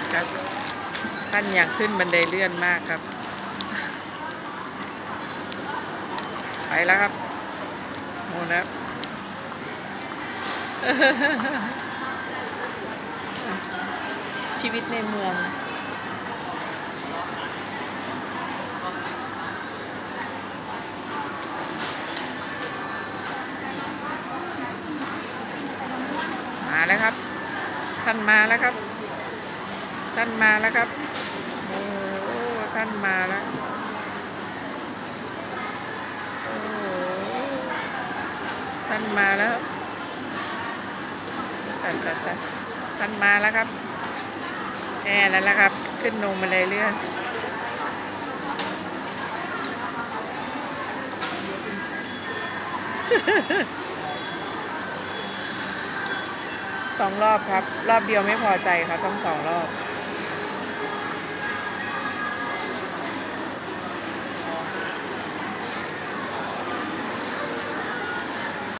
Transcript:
ครับท่านอยากขึ้นบันไดเลื่อนมากครับไปแล้วครับโอ้นะชีวิตในเมืองมาแล้วครับท่านมาแล้วครับท่านมาแล้วครับโอ้ท่านมาแล้วโอ้ท่านมาแล้วท่านมาแล้วครับแน่แล้วละครับขึ้นลงบันไดเลื่อน2 รอบครับรอบเดียวไม่พอใจครับต้อง2 รอบ